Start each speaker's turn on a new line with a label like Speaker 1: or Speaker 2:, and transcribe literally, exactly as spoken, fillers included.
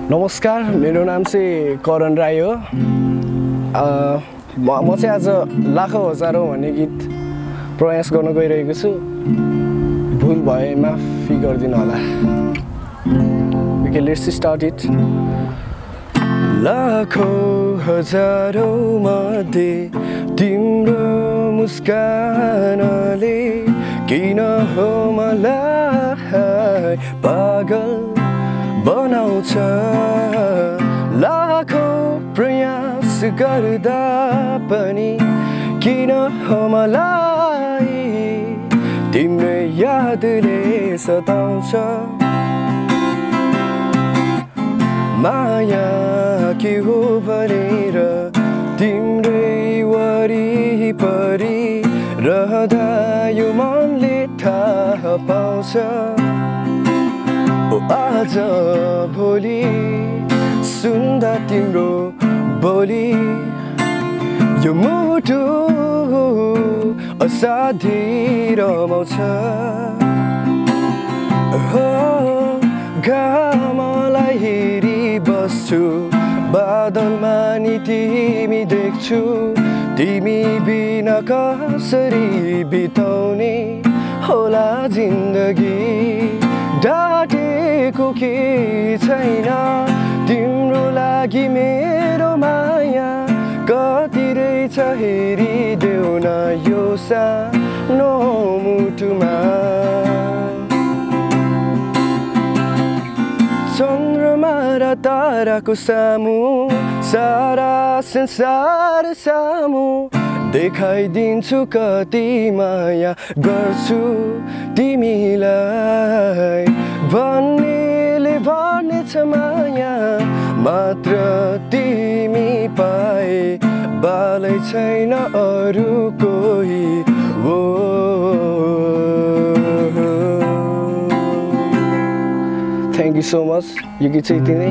Speaker 1: नमस्कार, मेरो नाम चाहिँ करण राई हो। म चाहिँ आज लाखौँ हजारौँ भन्ने गीत प्रयास गर्न गइरहेको छु। भुल भए माफी गरिदिनु होला। Okay, let's start it. लाखौँ हजारौँ मध्ये तिम्रो मुस्कानले किन हो मलाई पागल बनाउँछ। लाखौँ प्रयास गर्दा पनि किन हो मलाई तिम्रो यादले सताउँछ। माया के हो भनेर तिम्रै वरिपरि रहँदा यो मनले थाहा पाउँछ। ओ आज भोलि सुन्दा तिम्रो बोली यो मुटु असाध्यै रमाउँछ। हो घामलाई हेरी बस्छु बादलमा नि तिमी देख्छु। तिमी बिना कसरी बिताउने होला जिन्दगी। डाटेको के छैन तिम्रो लागि मेरो माया कति रहेछ हेरिदेऊ न यो सानो मुटुमा। चन्द्रमा र ताराको सामु सारा संसार सामु देखाइदिन्छु कति माया गर्छु तिमीलाई। भन्नेले भन्नेछ माया मात्र तिमी पाए बालै छैन अरू कोही। वो थ्याङ्क यू सो मच। यो गीत चाहिँ यति नै।